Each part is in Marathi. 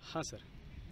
हां सर,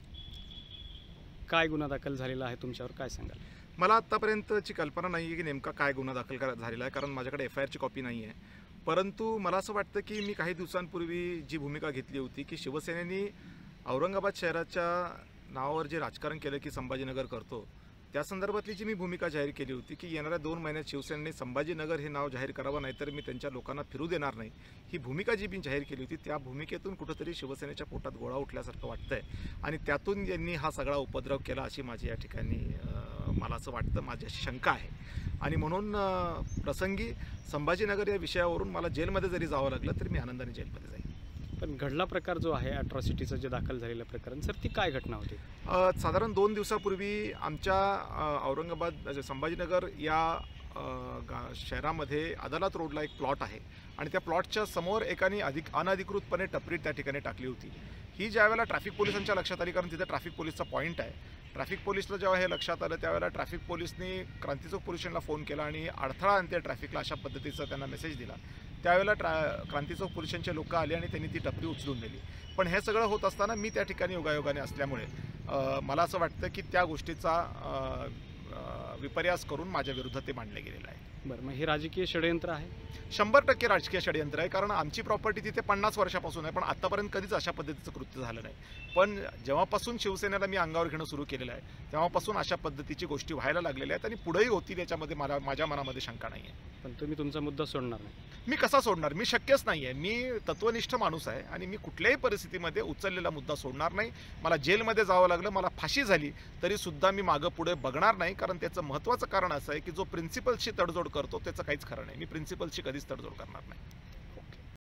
काय गुन्हा दाखल झालेला आहे तुमच्यावर, काय सांगाल? मला आत्तापर्यंतची कल्पना नाही आहे की नेमका काय गुन्हा दाखल झालेला आहे, कारण माझ्याकडे FIRची कॉपी नाही आहे. परंतु मला असं वाटतं की मी काही दिवसांपूर्वी जी भूमिका घेतली होती की शिवसेनेने औरंगाबाद शहराच्या नावावर जे राजकारण केलं की संभाजीनगर करतो, त्या संदर्भातली जी मी भूमिका जाहीर केली होती की येणाऱ्या 2 महिन्यात शिवसेनेने संभाजीनगर हे नाव जाहीर करावं, नाहीतर मी त्यांच्या लोकांना फिरू देणार नाही, ही भूमिका जी मी जाहीर केली होती, त्या भूमिकेतून कुठंतरी शिवसेनेच्या पोटात गोळा उठल्यासारखं वाटतंय आणि त्यातून यांनी हा सगळा उपद्रव केला अशी माझी या ठिकाणी मला असं वाटतं, माझी अशी शंका आहे. आणि म्हणून प्रसंगी संभाजीनगर या विषयावरून मला जेलमध्ये जरी जावं लागलं तरी मी आनंदाने जेलमध्ये जाईल. पण घडला प्रकार जो आहे अट्रॉसिटीचं जे दाखल झालेलं प्रकरण सर, ती काय घटना होती? साधारण 2 दिवसापूर्वी आमच्या औरंगाबाद संभाजीनगर या शहरामध्ये अदालत रोडला एक प्लॉट आहे आणि त्या प्लॉटच्या समोर एकाने अनधिकृतपणे टपरी त्या ठिकाणी टाकली होती. ही ज्यावेळेला ट्रॅफिक पोलिसांच्या लक्षात आली, कारण तिथे ट्रॅफिक पोलिसचा पॉईंट आहे, ट्रॅफिक पोलिसला जेव्हा हे लक्षात आलं त्यावेळेला ट्रॅफिक पोलिसनी क्रांती चौक पोलीस स्टेशनला फोन केला आणि अडथळा आणते ट्रॅफिकला अशा पद्धतीचा त्यांना मेसेज दिला. त्यावेळेला क्रांती चौक पोलीस स्टेशनचे लोक आले आणि त्यांनी ती टपरी उचलून नेली. पण हे सगळं होत असताना मी त्या ठिकाणी योगायोगाने असल्यामुळे मला असं वाटतं की त्या गोष्टीचा विपर्यास करून माझ्या विरुद्ध ते मांडले गेलेलं आहे. बरं, मग हे राजकीय षडयंत्र आहे? 100% राजकीय षडयंत्र आहे, कारण आमची प्रॉपर्टी तिथे 50 वर्षापासून आहे, पण आतापर्यंत कधीच अशा पद्धतीचं कृत्य झालं नाही. पण जेव्हापासून शिवसेनेला मी अंगावर घेणं सुरू केलेलं आहे तेव्हापासून अशा पद्धतीची गोष्टी व्हायला लागलेल्या आहेत आणि पुढेही होतील याच्यामध्ये माझ्या मनामध्ये शंका नाही आहे. पण तुम्ही तुमचा मुद्दा सोडणार नाही? मी कसा सोडणार? मी शक्यच नाही आहे. मी तत्वनिष्ठ माणूस आहे आणि मी कुठल्याही परिस्थितीमध्ये उचललेला मुद्दा सोडणार नाही. मला जेलमध्ये जावं लागलं, मला फाशी झाली तरीसुद्धा मी मागं पुढे बघणार नाही, कारण त्याचं महत्त्वाचं कारण असं आहे की जो प्रिन्सिपल्सची तडजोड करतो त्याचं काहीच खरं नाही. मी प्रिन्सिपल्सची कधीच तडजोड करणार नाही.